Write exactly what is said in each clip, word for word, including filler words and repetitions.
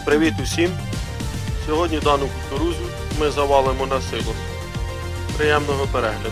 Привіт усім! Сьогодні дану кукурудзу ми завалимо на силос. Приємного перегляду!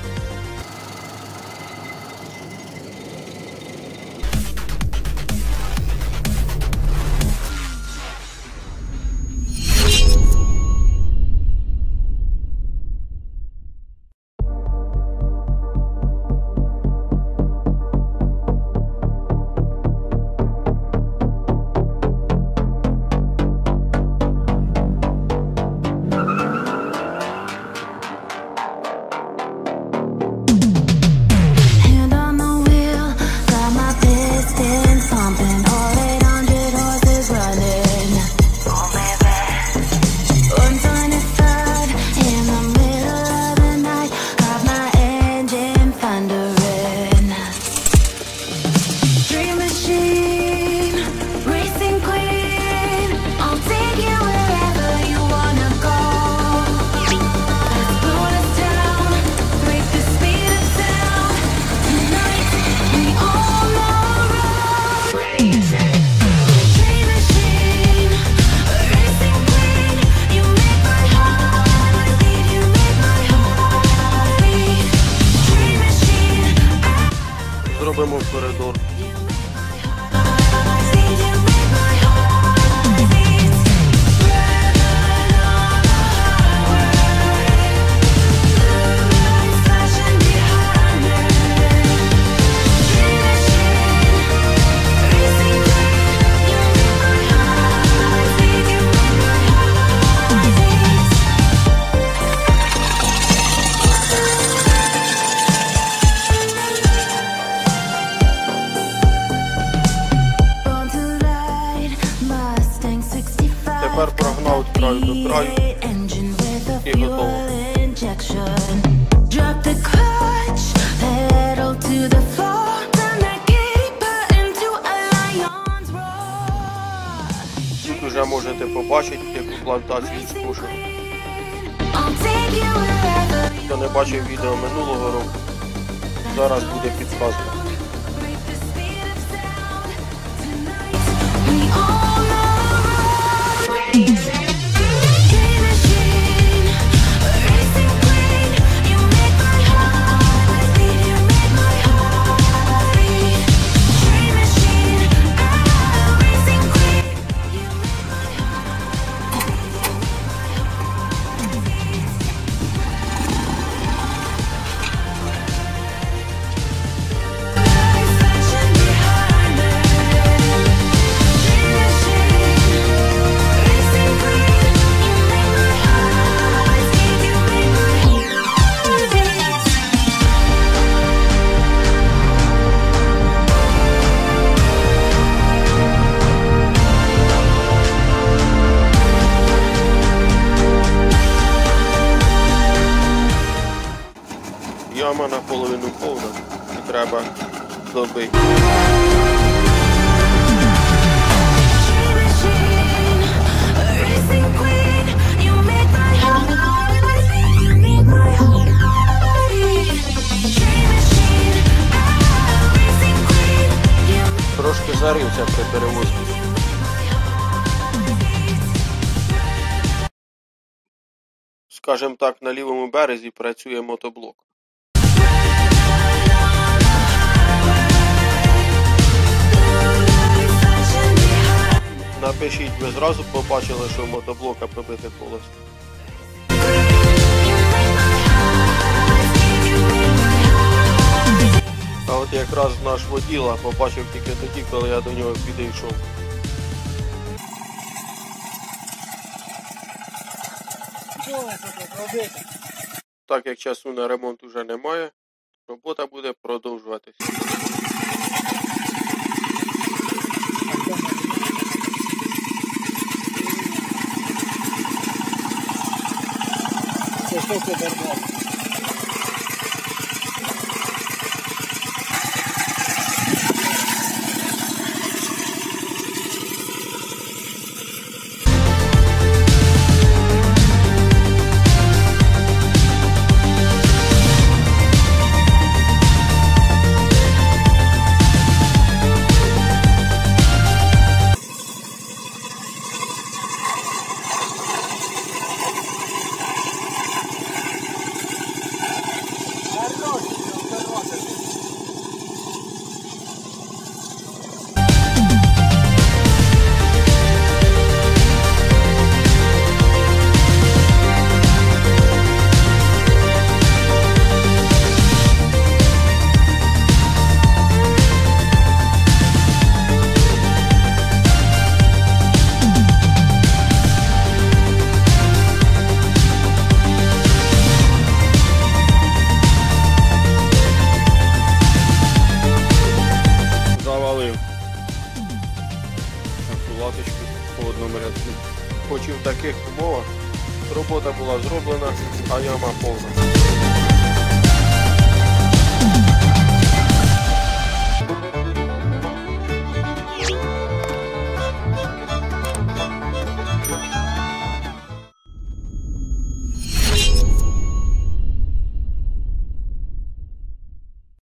Зробимо коридор. Тепер прогнав від краю до краю і готово. Тут вже можете побачити, яку плантацію скошено. Хто не бачив відео минулого року, зараз буде підказка. Яма наполовину повна і треба добити. Трошки зарився при перевозці. Скажем так, на лівому березі працює мотоблок. Напишіть, ви зразу побачили, що в мотоблока пробите колесо. А от якраз наш воділа побачив тільки тоді, коли я до нього підійшов. Так як часу на ремонт уже немає, робота буде продовжуватись. Це що це бардак? в одному рядку. Хоч і в таких умовах робота була зроблена, а яма повна.